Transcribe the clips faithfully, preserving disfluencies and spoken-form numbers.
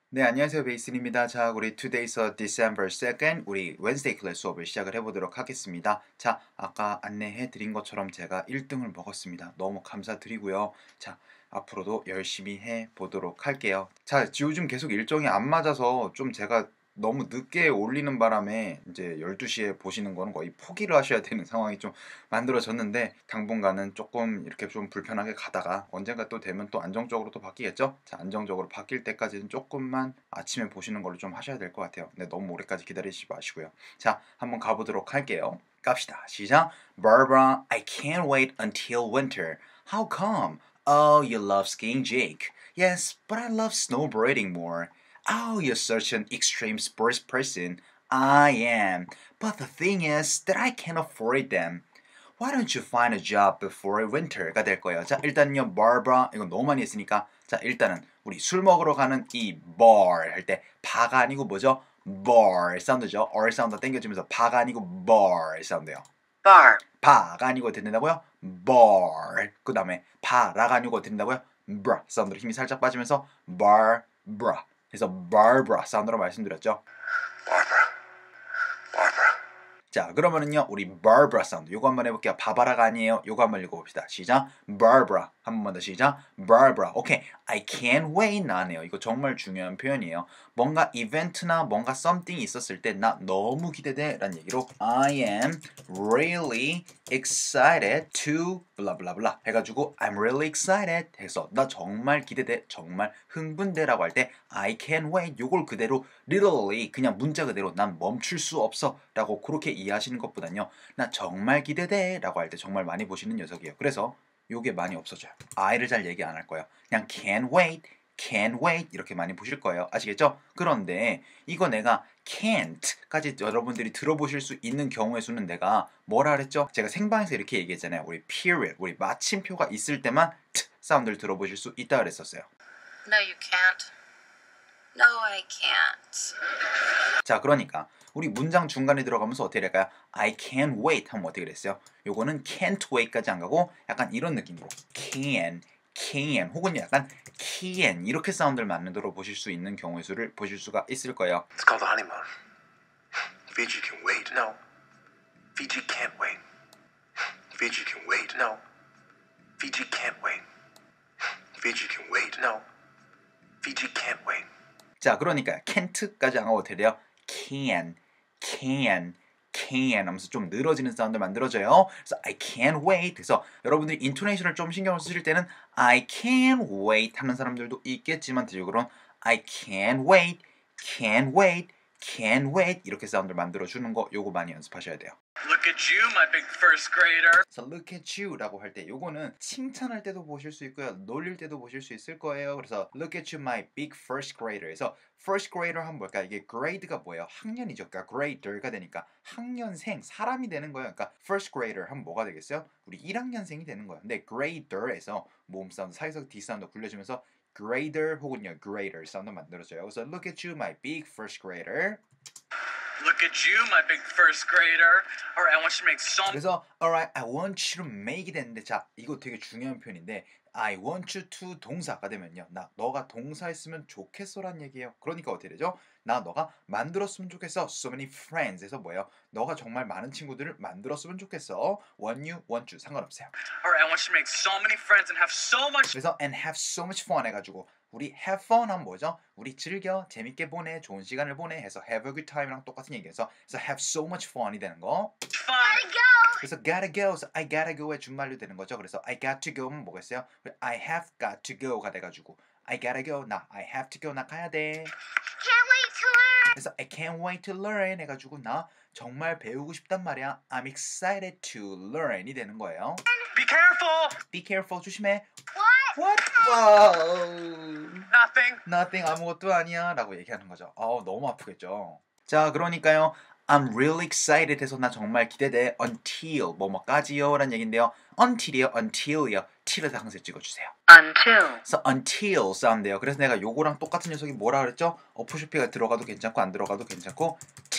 네, 안녕하세요. 베이슨입니다. 자, 우리 Today's December second, 우리 Wednesday 클래스 수업을 시작을 해보도록 하겠습니다. 자, 아까 안내해 드린 것처럼 제가 일 등을 먹었습니다. 너무 감사드리고요. 자, 앞으로도 열심히 해보도록 할게요. 자, 요즘 계속 일정이 안 맞아서 좀 제가 너무 늦게 올리는 바람에 이제 열두 시에 보시는 거는 거의 포기를 하셔야 되는 상황이 좀 만들어졌는데 당분간은 조금 이렇게 좀 불편하게 가다가 언젠가 또 되면 또 안정적으로 또 바뀌겠죠? 자, 안정적으로 바뀔 때까지는 조금만 아침에 보시는 걸로 좀 하셔야 될 것 같아요. 네, 너무 오래까지 기다리지 마시고요. 자, 한번 가보도록 할게요. 갑시다. 시작. Barbara, I can't wait until winter. How come? Oh, you love skiing, Jake. Yes, but I love snowboarding more. Oh, you're such an extreme sports person. I am. But the thing is that I can't afford them. Why don't you find a job before winter가 될 거예요. 자, 일단요, Barbara 이거 너무 많이 했으니까 자, 일단은 우리 술 먹으러 가는 이 bar 할 때 바가 아니고 뭐죠? bar 사운드죠. R 사운드 땡겨주면서 바가 아니고 bar 사운드예요. bar. 바가 아니고 듣는다고요? bar. 그 다음에 바라가 아니고 듣는다고요? bra 사운드로 힘이 살짝 빠지면서 bar, bra. 그래서 Barbara 사운드로 말씀드렸죠. Barbara. Barbara. 자, 그러면은요, 우리 Barbara 사운드 요거 한번 해볼게요. 바바라가 아니에요. 요거 한번 읽어봅시다. 시작. Barbara. 한 번만 더 시작. Barbara. 오케이. I can't wait 나네요. 이거 정말 중요한 표현이에요. 뭔가 이벤트나 뭔가 something이 있었을 때 나 너무 기대돼 라는 얘기로 I am really excited to 블라블라블라 해가지고 I'm really excited 해서 나 정말 기대돼 정말 흥분돼 라고 할 때 I can't wait 요걸 그대로 literally 그냥 문자 그대로 난 멈출 수 없어 라고 그렇게 이해하시는 것보단요 나 정말 기대돼 라고 할 때 정말 많이 보시는 녀석이에요. 그래서 요게 많이 없어져요. I를 잘 얘기 안 할 거예요. 그냥 can't wait, can't wait 이렇게 많이 보실 거예요. 아시겠죠? 그런데 이거 내가 can't까지 여러분들이 들어보실 수 있는 경우의 수는 내가 뭐라 그랬죠? 제가 생방에서 이렇게 얘기했잖아요. 우리 period, 우리 마침표가 있을 때만 t 사운드를 들어보실 수 있다 그랬었어요. No, you can't. No, I can't. 자, 그러니까 우리 문장 중간에 들어가면서 어떻게 될까요? I can't wait 하면 어떻게 됐어요? 요거는 can't wait까지 안 가고 약간 이런 느낌으로 can, can 혹은 약간 can 이렇게 사운드를 만들어 보실 수 있는 경우의 수를 보실 수가 있을 거예요. It's called the honeymoon. Fiji can wait. No. Fiji can't wait. Fiji can wait. No. Fiji can't wait. Fiji can wait. No. Fiji can't wait. 자, 그러니까 can't까지 안 하고 어떻게 돼요? can, can, can 하면서 좀 늘어지는 사운드 만들어져요. 그래서 I can't wait. 그래서 여러분들이 인토네이션을 좀 신경을 쓰실 때는 I can't wait 하는 사람들도 있겠지만 대체적으로는 I can't wait, can't wait, can't wait 이렇게 사운드를 만들어주는 거 요거 많이 연습하셔야 돼요. Look at you, my big first grader. 그래서 look at you 라고 할 때 요거는 칭찬할 때도 보실 수 있고요. 놀릴 때도 보실 수 있을 거예요. 그래서 look at you, my big first grader. 그래서 first grader 하면 뭘까? 이게 grade가 뭐예요? 학년이죠. 그러니까 grader가 되니까 학년생, 사람이 되는 거예요. 그러니까 first grader 하면 뭐가 되겠어요? 우리 일 학년생이 되는 거예요. 근데 grader에서 모음 사운드, 사이에서 D 사운드 굴려주면서 grader 혹은요 grader 사운드 만들어져요. 그래서 look at you, my big first grader. Look at you, my big first grader. Alright, I want you to make some. 그래서 alright, I want you to make it 했는데 자, 이거 되게 중요한 표현인데 I want you to 동사가 되면요. 나 너가 동사했으면 좋겠어란 얘기예요. 그러니까 어떻게 되죠? 나 너가 만들었으면 좋겠어. So many friends 에서 뭐예요? 너가 정말 많은 친구들을 만들었으면 좋겠어. Want you, want you 상관없어요. Alright, I want you to make so many friends and have so much. 그래서 and have so much fun 해가지고 우리 have fun 하면 뭐죠? 우리 즐겨, 재밌게 보내, 좋은 시간을 보내 해서 have a good time랑 똑같은 얘기해서 그래서 have so much fun이 되는 거. fun. 그래서 gotta go, so I gotta go의 준말로 되는 거죠. 그래서 I got to go면 뭐겠어요? I have got to go가 돼가지고 I gotta go, 나 I have to go, 나 가야 돼. Can't wait to learn. 그래서 I can't wait to learn 해가지고 나 정말 배우고 싶단 말이야. I'm excited to learn이 되는 거예요. Be careful. Be careful, 조심해. What? What? Wow. Nothing. Nothing, 아무것도 아니야 라고 얘기하는 거죠. 아우, 너무 아프겠죠. 자, 그러니까요. I'm really excited 해서 나 정말 기대돼. Until 뭐뭐까지요 라는 얘기인데요. Until이요, until이요. till에서 항상 찍어주세요. Until. 그래서 until 사운드예요. 그래서 내가 요거랑 똑같은 녀석이 뭐라 그랬죠? 어포쇼피가 들어가도 괜찮고 안 들어가도 괜찮고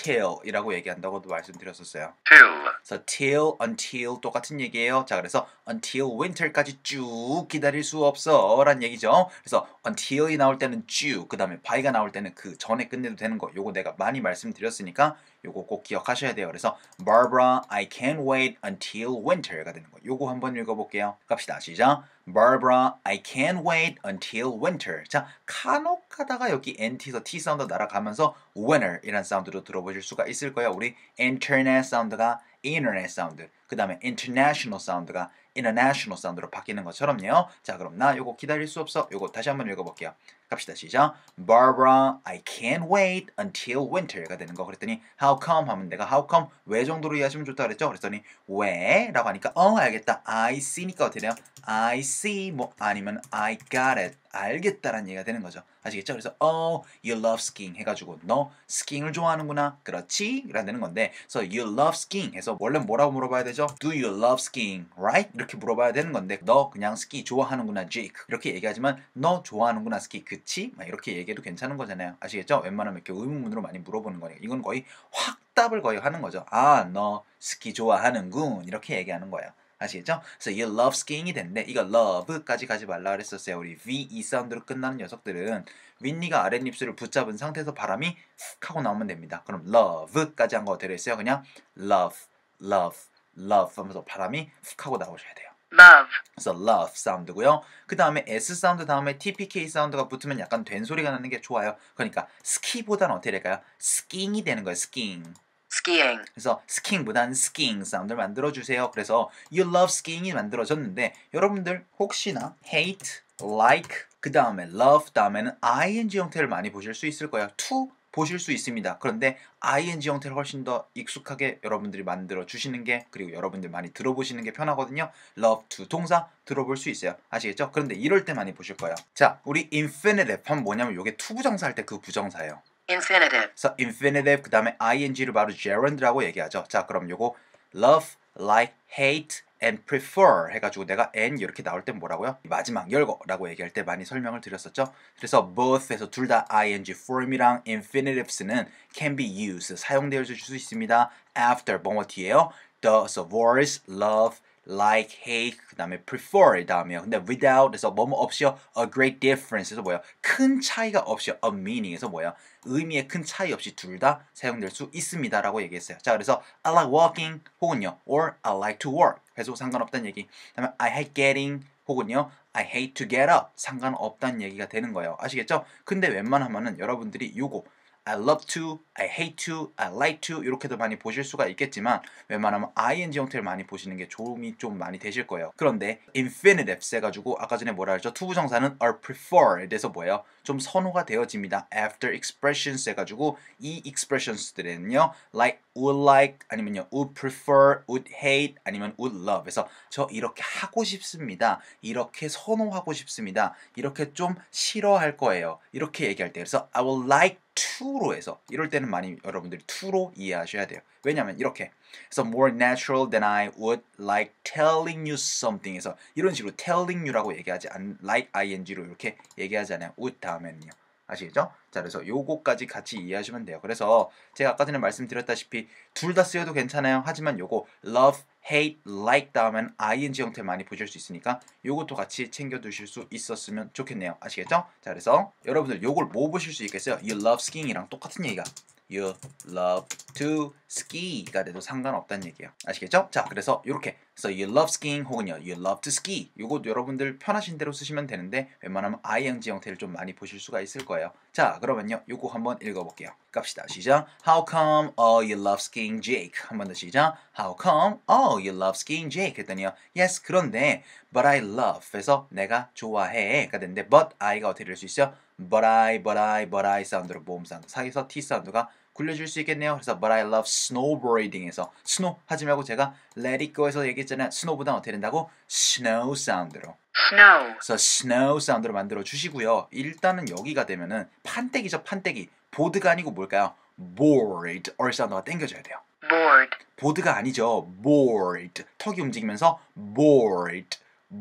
until이라고 얘기한다고도 말씀드렸었어요. Till. 그래서 till, until 똑같은 얘기예요. 자, 그래서 until winter까지 쭉 기다릴 수 없어 라는 얘기죠. 그래서 until이 나올 때는 쭉, 그 다음에 by가 나올 때는 그 전에 끝내도 되는 거. 요거 내가 많이 말씀드렸으니까 요거 꼭 기억하셔야 돼요. 그래서 Barbara, I can't wait until winter가 되는 거. 요거 한번 읽어볼게요. 갑시다. 시작. Barbara, I can't wait until winter. 자, 간혹 가다가 여기 엔티에서 T 사운드 날아가면서 winter이라는 사운드로 들어보실 수가 있을 거예요. 우리 internet 사운드가 internet 사운드, 그 다음에 international 사운드가 international 사운드로 바뀌는 것처럼요. 자, 그럼 나 요거 기다릴 수 없어. 요거 다시 한번 읽어볼게요. 갑시다. 시작. Barbara, I can't wait until winter가 되는 거. 그랬더니 how come 하면 내가 how come 왜 정도로 이해하시면 좋다 그랬죠? 그랬더니 왜? 라고 하니까 어 알겠다. I see니까 어떻게 돼요? I see 뭐 아니면 I got it. 알겠다라는 얘기가 되는 거죠. 아시겠죠? 그래서 oh, you love skiing 해가지고 너 스키잉을 좋아하는구나. 그렇지? 라는 되는 건데 so you love skiing 해서 원래 뭐라고 물어봐야 되죠? Do you love skiing? Right? 이렇게 물어봐야 되는 건데 너 그냥 스키 좋아하는구나, Jake. 이렇게 얘기하지만 너 좋아하는구나, 스키. 그치? 막 이렇게 얘기해도 괜찮은 거잖아요. 아시겠죠? 웬만하면 이렇게 의문문으로 많이 물어보는 거예요. 이건 거의 확답을 거의 하는 거죠. 아, 너 스키 좋아하는군. 이렇게 얘기하는 거예요. 아시겠죠? 그래서 you love skiing이 됐는데 이거 love까지 가지 말라 그랬었어요. 우리 V, E 사운드로 끝나는 녀석들은 윗니가 아랫입술을 붙잡은 상태에서 바람이 훅 하고 나오면 됩니다. 그럼 love까지 한 거 어떻게 했어요? 그냥 love, love, love 하면서 바람이 훅 하고 나오셔야 돼요. love, 그래서 love 사운드고요. 그 다음에 S 사운드 다음에 티피케이 사운드가 붙으면 약간 된 소리가 나는 게 좋아요. 그러니까 스키보다는 어떻게 될까요? skiing이 되는 거예요. skiing. skiing, 그래서 스킹보단 스킹 사운드를 만들어주세요. 그래서 you love skiing이 만들어졌는데 여러분들 혹시나 hate, like, 그 다음에 love 다음에는 ing 형태를 많이 보실 수 있을 거예요. to 보실 수 있습니다. 그런데 ing 형태를 훨씬 더 익숙하게 여러분들이 만들어 주시는 게 그리고 여러분들 많이 들어보시는 게 편하거든요. love to 동사 들어볼 수 있어요. 아시겠죠? 그런데 이럴 때 많이 보실 거예요. 자, 우리 infinitive 하면 뭐냐면 이게 to 부정사 할 때 그 부정사예요. infinitive, 그래서 infinitive 그 다음에 ing를 바로 gerund라고 얘기하죠. 자, 그럼 요거 love, like, hate, and prefer 해가지고 내가 and 이렇게 나올 땐 뭐라고요? 마지막 열거라고 얘기할 때 많이 설명을 드렸었죠. 그래서 both에서 둘 다 ing form이랑 infinitive스는 can be used 사용되어 줄 수 있습니다. after 뭐뭐 뒤에요. the, so words, love, like, hate, 그 다음에 prefer 다음이요. 근데 without에서 뭐뭐 없이요. a great difference에서 뭐예요? 큰 차이가 없이요. a meaning에서 뭐예요? 의미의 큰 차이 없이 둘 다 사용될 수 있습니다 라고 얘기했어요. 자, 그래서 I like walking 혹은요 or I like to work 해서 상관없다는 얘기. 그다음에 I hate getting 혹은요 I hate to get up 상관없다는 얘기가 되는 거예요. 아시겠죠? 근데 웬만하면은 여러분들이 요거 I love to, I hate to, I like to 이렇게도 많이 보실 수가 있겠지만 웬만하면 ing 형태를 많이 보시는 게 도움이 좀 많이 되실 거예요. 그런데 infinitives 해가지고 아까 전에 뭐라 했죠? 투부정사는 are prefer에 대해서 뭐예요? 좀 선호가 되어집니다. after expressions 해가지고 이 expressions들은요 like, would like 아니면요 would prefer, would hate 아니면 would love 그래서 저 이렇게 하고 싶습니다. 이렇게 선호하고 싶습니다. 이렇게 좀 싫어할 거예요. 이렇게 얘기할 때 그래서 I would like to로 해서 이럴 때는 많이 여러분들이 to로 이해하셔야 돼요. 왜냐하면 이렇게 그래서 more natural than I would like telling you something 해서 이런 식으로 telling you라고 얘기하지 않 like ing로 이렇게 얘기하지 않아요. would 다음에는요. 아시겠죠? 자, 그래서 요거까지 같이 이해하시면 돼요. 그래서 제가 아까 전에 말씀드렸다시피 둘 다 쓰여도 괜찮아요. 하지만 요거 love, hate, like 다음엔 ing 형태 많이 보실 수 있으니까 요것도 같이 챙겨 두실 수 있었으면 좋겠네요. 아시겠죠? 자, 그래서 여러분들 요걸 뭐 보실 수 있겠어요? You love skiing이랑 똑같은 얘기가 You love to ski가 돼도 상관없다는 얘기예요. 아시겠죠? 자, 그래서 이렇게 그래서 you love skiing 혹은요 you love to ski 요거 여러분들 편하신 대로 쓰시면 되는데 웬만하면 ing 형태를 좀 많이 보실 수가 있을 거예요. 자, 그러면요 요거 한번 읽어볼게요. 갑시다. 시작. How come oh you love skiing, Jake? 한 번 더 시작. How come oh you love skiing, Jake? 했더니요 yes 그런데 but I love 해서 내가 좋아해가 됐는데 but I가 어떻게 될 수 있어요? but I, but I, but I 사운드로 모음 사운드 사이에서 T 사운드가 굴려줄 수 있겠네요. 그래서 but I love snowboarding에서 snow 하지 말고 제가 let it go에서 얘기했잖아요. snow보다 어떻게 된다고? snow 사운드로. snow, 그래서 snow 사운드로 만들어 주시고요. 일단은 여기가 되면은 판때기죠, 판때기. 보드가 아니고 뭘까요? board, or 사운드가 땡겨져야 돼요. board, 보드가 아니죠. board. 턱이 움직이면서 board,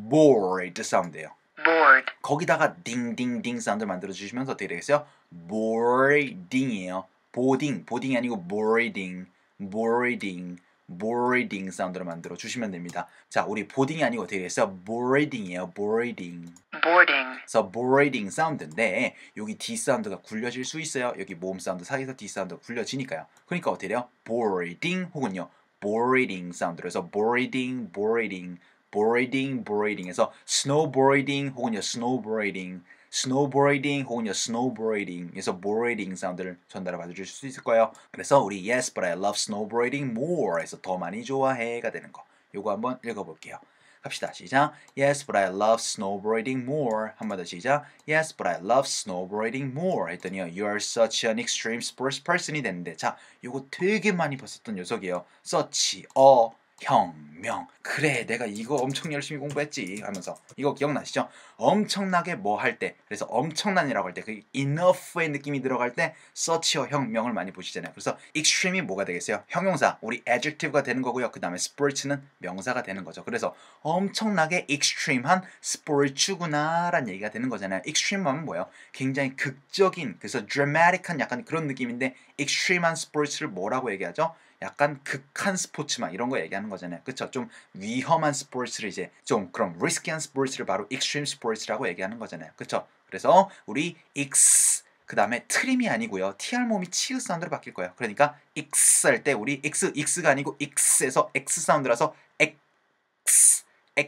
board 사운드예요. board, 거기다가 딩딩딩 사운드 만들어 주시면서 어떻게 되겠어요? boarding이에요. boarding, boarding이 아니고 boarding, boarding, boarding 사운드로 만들어 주시면 됩니다. 자, 우리 boarding이 아니고 어떻게 됐어요? boarding이에요, boarding. boarding, 그래서 boarding 사운드인데 여기 D 사운드가 굴려질 수 있어요. 여기 모음 사운드 사이에서 D 사운드가 굴려지니까요. 그러니까 어떻게 돼요? boarding 혹은요 boarding 사운드로 해서 boarding, boarding, boarding, boarding에서 snowboarding 혹은요 snowboarding, snowboarding 혹은요 snowboarding에서 boarding 사운드를 전달해 받아줄 수 있을 거예요. 그래서 우리 yes, but I love snowboarding more에서 더 많이 좋아해가 되는 거. 요거 한번 읽어볼게요. 갑시다. 시작. Yes, but I love snowboarding more. 한 번 더 시작. Yes, but I love snowboarding more. 했더니요. You're such an extreme sports person이 됐는데 자, 요거 되게 많이 봤었던 녀석이에요. such, 어, 형, 명. 그래, 내가 이거 엄청 열심히 공부했지 하면서 이거 기억나시죠? 엄청나게 뭐 할 때, 그래서 엄청난이라고 할 때 그 enough의 느낌이 들어갈 때 such와 형, 명을 많이 보시잖아요. 그래서 extreme이 뭐가 되겠어요? 형용사, 우리 adjective가 되는 거고요. 그 다음에 sports는 명사가 되는 거죠. 그래서 엄청나게 extreme한 스포츠구나라는 얘기가 되는 거잖아요. extreme 하면 뭐예요? 굉장히 극적인, 그래서 dramatic한 약간 그런 느낌인데 extreme한 스포츠를 뭐라고 얘기하죠? 약간 극한 스포츠만 이런 거 얘기하는 거잖아요. 그쵸? 좀 위험한 스포츠를 이제 좀 그럼 리스키한 스포츠를 바로 extreme 스포츠라고 얘기하는 거잖아요. 그쵸? 그래서 우리 x 그 다음에 트림이 아니고요. tr 모음이 치읓 사운드로 바뀔 거예요. 그러니까 x 할 때 우리 x, x가 아니고 x에서 x 사운드라서 x,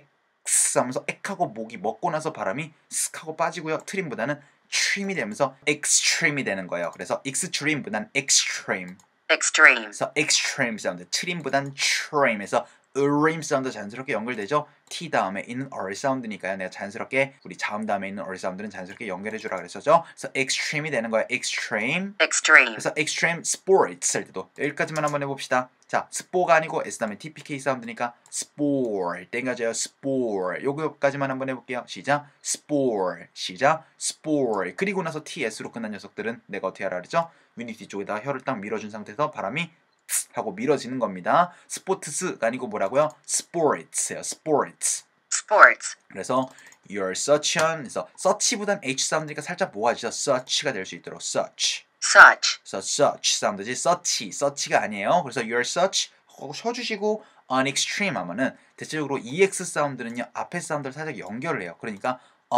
x 하면서 액하고 목이 먹고 나서 바람이 슥 하고 빠지고요. 트림보다는 trim이 되면서 extreme이 되는 거예요. 그래서 extreme보다는 extreme. extreme, 그래서 extreme 사운드, 트림보단 trim에서 으림 사운드 자연스럽게 연결되죠. T 다음에 있는 R 사운드니까요. 내가 자연스럽게 우리 자음 다음에 있는 R 사운드는 자연스럽게 연결해주라 그랬었죠. 그래서 extreme이 되는 거예요. extreme. extreme, 그래서 extreme sports 할 때도 여기까지만 한번 해봅시다. 자, 스포가 아니고 S 다음에 티피케이 사운드니까 sport 땡겨져요. sport 요거까지만 한번 해볼게요. 시작. sport 시작. sport 그리고 나서 ts로 끝난 녀석들은 내가 어떻게 하라 그랬죠? 윗니 뒤쪽에다 혀를 딱 밀어준 상태에서 바람이 하고 밀어지는 겁니다. 스포츠가 아니고 뭐라고요? sports예요. sports. sports, 그래서 you're such an 그래서 such보단 h 사운드니까 살짝 모아지죠. such가 될 수 있도록 such. such, 그래서 such 사운드지 such, such가 아니에요. 그래서 you're such 하고 쉬어주시고 an extreme 하면은 대체적으로 ex 사운드는요 앞에 사운드를 살짝 연결을 해요. 그러니까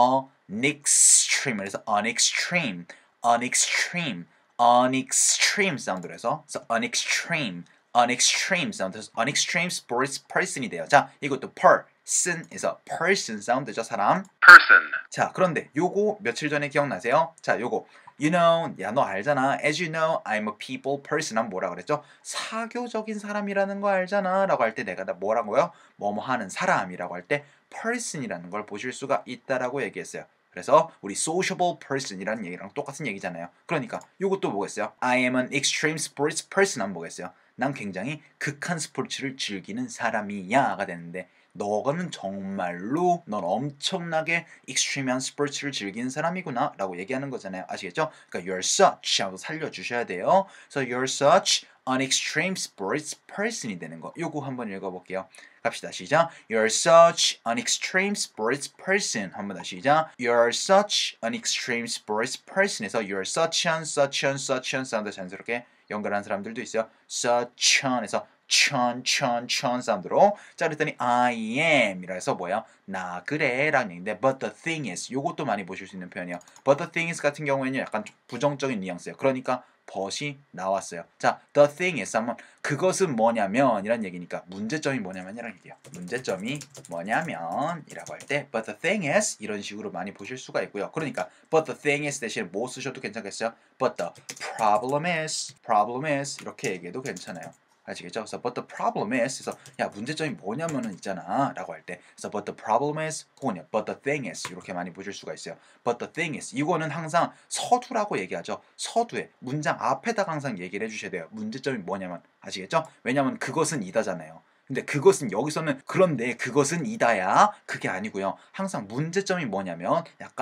an extreme 그래서 an extreme, an extreme, an extreme 사운드로 해서 그래서 an extreme, an extreme 사운드 그래서 an extreme sports person이 돼요. 자, 이것도 person에서 person 사운드죠. 사람. Person. 자, 그런데 요거 며칠 전에 기억나세요? 자, 요거 You know, 야 너 알잖아. As you know, I'm a people person. 하면 뭐라 그랬죠? 사교적인 사람이라는 거 알잖아. 라고 할 때 내가 다 뭐라고요? 뭐뭐 하는 사람이라고 할 때 person이라는 걸 보실 수가 있다라고 얘기했어요. 그래서 우리 sociable person이라는 얘기랑 똑같은 얘기잖아요. 그러니까 요것도 뭐겠어요? I am an extreme sports person 하면 뭐겠어요? 난 굉장히 극한 스포츠를 즐기는 사람이야가 되는데 너는 정말로 넌 엄청나게 익스트림한 스포츠를 즐기는 사람이구나 라고 얘기하는 거잖아요. 아시겠죠? 그러니까 you're such 하고 살려주셔야 돼요. So you're such an extreme sports person이 되는 거. 요거 한번 읽어볼게요. 갑시다. 시작. You're such an extreme sports person. 한번 다시 시작. You're such an extreme sports person에서 you're such an, such an, such an 사운드 자연스럽게 연결하는 사람들도 있어요. such an에서 천, 천, 천 사운드로 자 그랬더니 I am 이라 해서 뭐야? 나 그래 라는 얘기인데 but the thing is 요것도 많이 보실 수 있는 표현이에요. but the thing is 같은 경우에는 약간 부정적인 뉘앙스예요. 그러니까 but이 나왔어요. 자, the thing is 하면 그것은 뭐냐면 이란 얘기니까 문제점이 뭐냐면 이란 얘기예요. 문제점이 뭐냐면 이라고 할 때 but the thing is 이런 식으로 많이 보실 수가 있고요. 그러니까 but the thing is 대신 뭐 쓰셔도 괜찮겠어요? but the problem is problem is 이렇게 얘기해도 괜찮아요. 아시겠죠? 그래서 but the problem is 그래서 야 문제점이 뭐냐면은 있잖아 라고 할 때 그래서 but the problem is 혹은 but the thing is 이렇게 많이 보실 수가 있어요. but the thing is 이거는 항상 서두라고 얘기하죠. 서두에 문장 앞에다가 항상 얘기를 해주셔야 돼요. 문제점이 뭐냐면 아시겠죠? 왜냐면 그것은 이다잖아요. 근데 그것은 여기서는 그런데 그것은 이다야 그게 아니고요. 항상 문제점이 뭐냐면 약간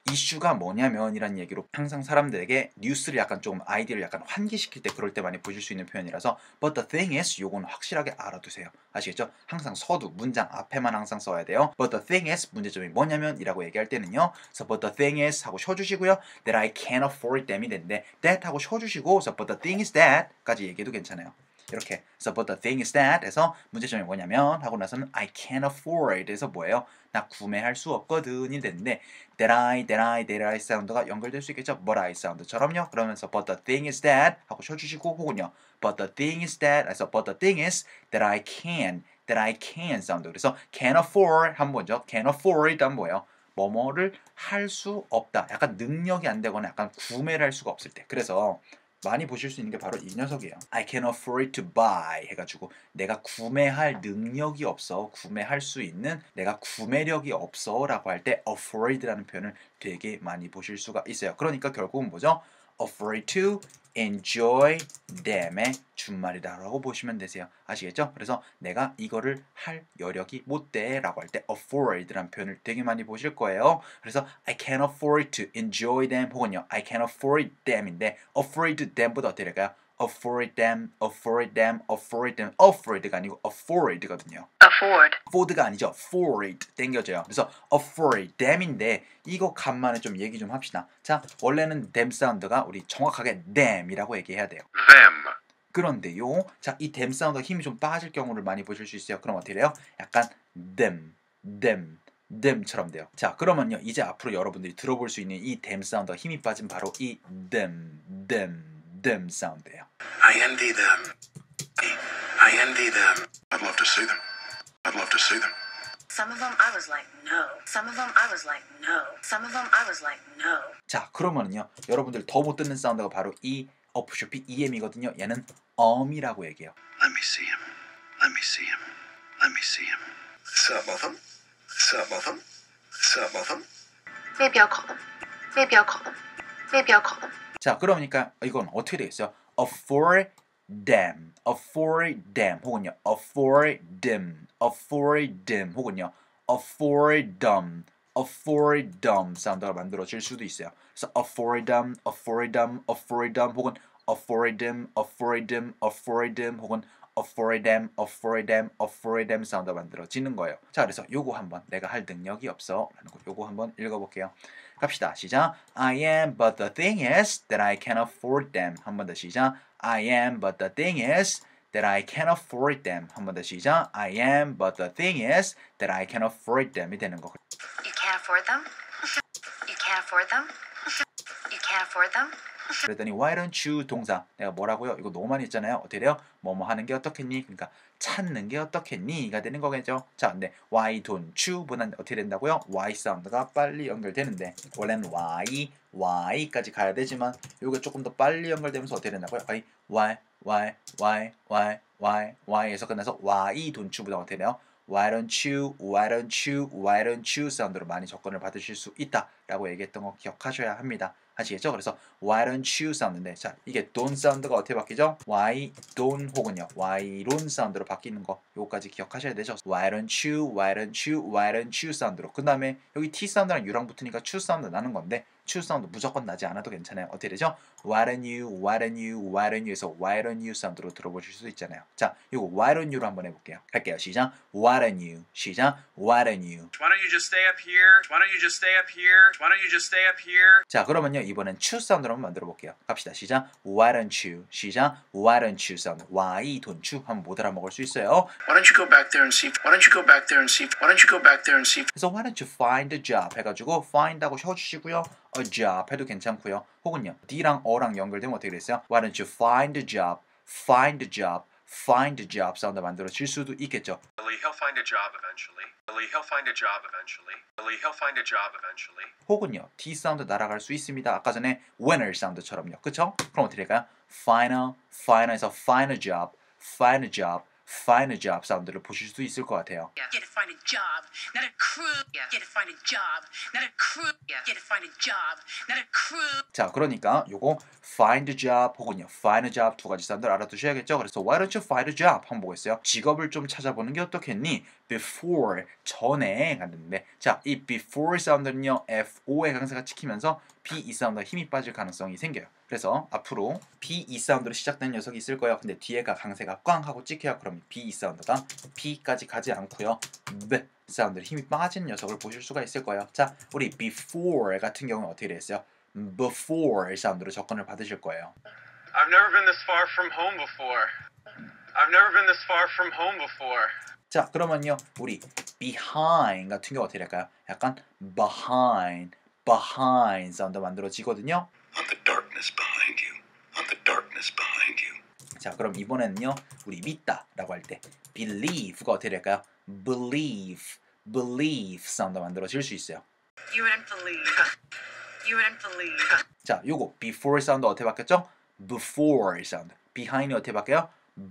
이슈가 뭐냐면 이란 얘기로 항상 사람들에게 뉴스를 약간 조금 아이디어를 약간 환기시킬 때 그럴 때 많이 보실 수 있는 표현이라서 but the thing is 요거는 확실하게 알아두세요. 아시겠죠? 항상 서두 문장 앞에만 항상 써야 돼요. but the thing is 문제점이 뭐냐면 이라고 얘기할 때는요. so but the thing is 하고 쉬어주시고요. that I can't afford them이 되는데 that 하고 쉬어주시고 so but the thing is that 까지 얘기해도 괜찮아요. 이렇게 so but the thing is that 해서 문제점이 뭐냐면 하고 나서는 I can't afford 해서 뭐예요? 나 구매할 수 없거든이 되는데 that I, that I, that I 사운드가 연결될 수 있겠죠? but I 사운드처럼요. 그러면서 but the thing is that 하고 쉬어주시고 혹은요 but the thing is that 해서 but the thing is that I can, that I can 사운드. 그래서 can afford 한 번죠. can afford 한 뭐예요? 뭐뭐를 할 수 없다. 약간 능력이 안 되거나 약간 구매를 할 수가 없을 때. 그래서 많이 보실 수 있는 게 바로 이 녀석이에요. I can afford to buy 해가지고 내가 구매할 능력이 없어, 구매할 수 있는 내가 구매력이 없어 라고 할 때 afford라는 표현을 되게 많이 보실 수가 있어요. 그러니까 결국은 뭐죠? afford to enjoy them의 준말이라고 보시면 되세요. 아시겠죠? 그래서 내가 이거를 할 여력이 못 돼 라고 할 때 afford라는 표현을 되게 많이 보실 거예요. 그래서 I can't afford to enjoy them 혹은요 I can't afford them인데 afford them보다 어떻게 될까요? afford them, afford them, afford them, afford가 아니고 afford거든요. Afford. afford가 아니죠. afford 땡겨져요. 그래서 afford them인데 이거 간만에 좀 얘기 좀 합시다. 자, 원래는 them 사운드가 우리 정확하게 them이라고 얘기해야 돼요. Them. 그런데요, 자, 이 them 사운드가 힘이 좀 빠질 경우를 많이 보실 수 있어요. 그럼 어떻게 돼요? 약간 them, them, them처럼 돼요. 자, 그러면요, 이제 앞으로 여러분들이 들어볼 수 있는 이 them 사운드가 힘이 빠진 바로 이 them, them, them 사운드예요. I envy them. I envy them. I'd love to see them. I'd love to see them. Some of them I was like, no. Some of them I was like, no. Some of them I was like, no. 자, 그러면은요, 여러분들 더 못 듣는 사운드가 바로 이 어프쇼피 이엠이거든요. 얘는 엄이라고 얘기해요. Let me see him. Let me see him. Let me see him. Some of them. Some of them. Some of them. Maybe I'll call them. Maybe I'll call them. Maybe I'll call them. 자, 그러니까 이건 어떻게 되겠어요? afford them, afford them 혹은요 afford them, afford them 혹은요 afford them, afford them 사운드가 만들어질 수도 있어요. 그래서 afford them, afford them, afford them 혹은 afford them, afford them, afford them 혹은 afford them, afford them, afford them 사운드가 만들어지는 거예요. 자, 그래서 요거 한번 내가 할 능력이 없어 라는 거 요거 한번 읽어볼게요. 갑시다. 시작. I am, but the thing is that I can't afford them. 한 번 더 시작. I am, but the thing is that I can't afford them. 한 번 더 시작. I am, but the thing is that I can't afford them이 되는 거. You can't afford them? You can't afford them? You can't afford them? 그랬더니 why don't you 동사 내가 뭐라고요? 이거 너무 많이 했잖아요. 어떻게 돼요? 뭐뭐 하는 게 어떻겠니? 그러니까 찾는 게 어떻겠니?가 되는 거겠죠. 자, 근데 why don't you보다는 어떻게 된다고요? y 사운드가 빨리 연결되는데 원래는 y, y까지 가야 되지만 이게 조금 더 빨리 연결되면서 어떻게 된다고요? y, y, y, y, y, y, y에서 끝나서 y don't you보다 어떻게 돼요? Why don't you, why don't you, why don't you 사운드로 많이 접근을 받으실 수 있다라고 얘기했던 거 기억하셔야 합니다. 아시겠죠? 그래서 why don't you 사운드인데 자 이게 don't 사운드가 어떻게 바뀌죠? why don't 혹은요 why don't 사운드로 바뀌는 거 요거까지 기억하셔야 되죠. why don't you, why don't you, why don't you 사운드로 그 다음에 여기 t 사운드랑 u랑 붙으니까 chu 사운드 나는 건데 chu 사운드 무조건 나지 않아도 괜찮아요. 어떻게 되죠? why don't you, why don't you, why don't you에서 why don't you 사운드로 들어보실 수 있잖아요. 자 요거 why don't you로 한번 해볼게요. 할게요. 시작. why don't you 시작. why don't you Why don't you just stay up here? Why don't you just stay up here? Why don't you just stay up here? 자 그러면요 이번엔 chu 사운드로 한번 만들어 볼게요. 갑시다. 시작. Why don't you? 시작. Why don't you 사운드. Why don't you? 한번 못 알아먹을 수 있어요. Why don't you go back there and see? Why don't you go back there and see? Why don't you go back there and see? 그래서 Why don't you find a job 해가지고 find하고 쉬어주시고요. A job 해도 괜찮고요. 혹은요 D랑 어랑 연결되면 어떻게 됐어요? Why don't you find a job? Find a job. Find a job 사운드 만들어질 수도 있겠죠. Billy, he'll find a job eventually. Billy, he'll find a job eventually. Billy, he'll find a job eventually. 혹은요 D 사운드 날아갈 수 있습니다. 아까 전에 winner 사운드처럼요. 그쵸? 그럼 어떻게 될까요? Final, final에서 find a job, find a job, find a job 사운드를 보실 수 있을 것 같아요. Get to find a job, not a crew. Get to find a job, not a crew. Get to find a job, not a crew. 자, 그러니까 요거 find a job 혹은요 find a job 두 가지 사운드를 알아두셔야겠죠. 그래서 why don't you find a job 한번 보겠어요. 직업을 좀 찾아보는 게 어떻겠니? before 전에 갔는데 자, 이 before 사운드는요 에프오의 강세가 찍히면서 비 이 사운드가 힘이 빠질 가능성이 생겨요. 그래서 앞으로 비 이 사운드로 시작되는 녀석이 있을 거예요. 근데 뒤에가 강세가 꽝 하고 찍혀요. 그럼 비 이 사운드가 P까지 가지 않고요. B 사운드로 힘이 빠진 녀석을 보실 수가 있을 거예요. 자, 우리 before 같은 경우는 어떻게 됐어요? before 사운드로 접근을 받으실 거예요. I've never been this far from home before. I've never been this far from home before. 자, 그러면요 우리 behind 같은 경우 어떻게 될까요? 약간 behind, behind 사운드 만들어지거든요. On the darkness behind you. On the darkness behind you. 자, 그럼 이번에는요 우리 믿다라고 할 때 believe가 어떻게 될까요? believe, believe 사운드 만들어질 수 있어요. You wouldn't believe. You wouldn't believe. 자, 요거 before 사운드 어떻게 바뀌었죠? before 사운드. behind이 어떻게 바뀌어요?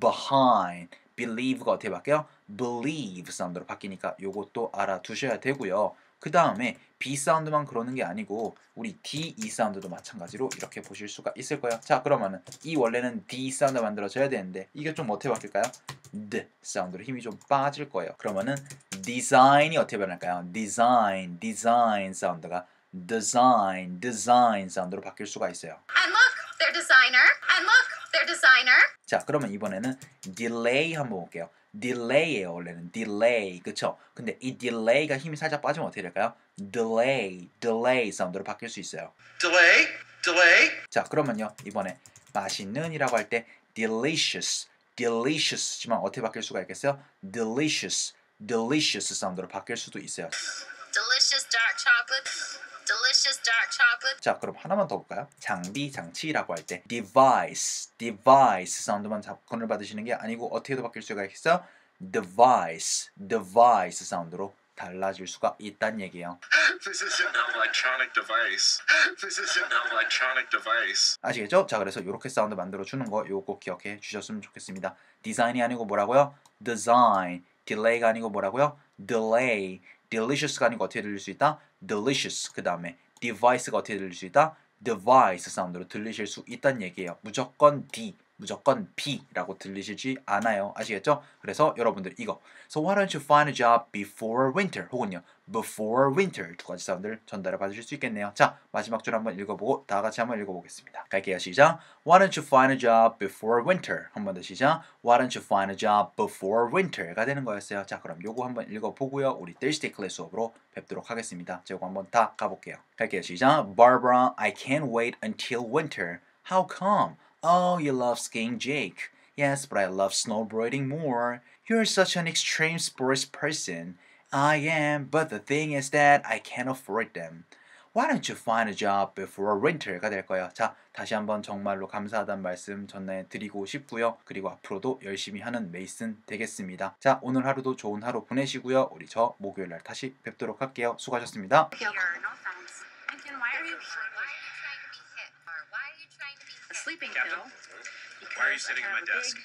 behind. believe가 어떻게 바뀌어요? believe 사운드로 바뀌니까 요것도 알아두셔야 되고요. 그 다음에 B 사운드만 그러는 게 아니고 우리 D, E 사운드도 마찬가지로 이렇게 보실 수가 있을 거예요. 자, 그러면은 이 원래는 D 사운드 만들어져야 되는데 이게 좀 어떻게 바뀔까요? D 사운드로 힘이 좀 빠질 거예요. 그러면은 design이 어떻게 변할까요? design, design 사운드가 design, design 사운드로 바뀔 수가 있어요. And look, they're designer. And look, they're designer. 자, 그러면 이번에는 delay 한번 볼게요. delay예요. 원래는 delay, 그쵸? 근데 이 delay가 힘이 살짝 빠지면 어떻게 될까요? delay, delay 사운드로 바뀔 수 있어요. Delay? Delay? 자, 그러면요 이번에 맛있는이라고 할 때 delicious, delicious지만 어떻게 바뀔 수가 있겠어요? delicious, delicious 사운드로 바뀔 수도 있어요. Delicious dark chocolate. Delicious dark chocolate. 자, 그럼 하나만 더 볼까요? 장비, 장치라고 할 때 device, device 사운드만 접근을 받으시는 게 아니고 어떻게도 바뀔 수가 있어요? device, device 사운드로 달라질 수가 있다는 얘기예요. This isn't an electronic device. This isn't an electronic device. 아시겠죠? 자, 그래서 이렇게 사운드 만들어 주는 거 요거 기억해 주셨으면 좋겠습니다. 디자인이 아니고 뭐라고요? design. delay가 아니고 뭐라고요? delay. delicious가 아니고 어떻게 들릴 수 있다? delicious. 그 다음에 device가 어떻게 들릴 수 있다? device 사운드로 들리실 수 있다는 얘기예요. 무조건 D, 무조건 P라고 들리시지 않아요. 아시겠죠? 그래서 여러분들 이거 So why don't you find a job before winter? 혹은요 before winter 두 가지 사운드를 전달해 받으실 수 있겠네요. 자, 마지막 줄 한번 읽어보고 다 같이 한번 읽어보겠습니다. 갈게요. 시작. Why don't you find a job before winter? 한 번 더 시작. Why don't you find a job before winter가 되는 거였어요. 자, 그럼 요거 한번 읽어보고요. 우리 Thursday 클래스 수업으로 뵙도록 하겠습니다. 자, 요거 한번 다 가볼게요. 갈게요. 시작. Barbara, I can't wait until winter. How come? Oh, you love skiing, Jake. Yes, but I love snowboarding more. You're such an extreme sports person. I am, but the thing is that I can't afford them. Why don't you find a job before winter가 될 거예요. 자, 다시 한번 정말로 감사하다는 말씀 전해 드리고 싶고요. 그리고 앞으로도 열심히 하는 메이슨 되겠습니다. 자, 오늘 하루도 좋은 하루 보내시고요. 우리 저 목요일 날 다시 뵙도록 할게요. 수고하셨습니다. Here, no thanks. Lincoln, why are you Why are you trying to be hip? Or why are you trying to be a hip? sleeping Captain? pill? Why are you sitting at my Because I have a desk? big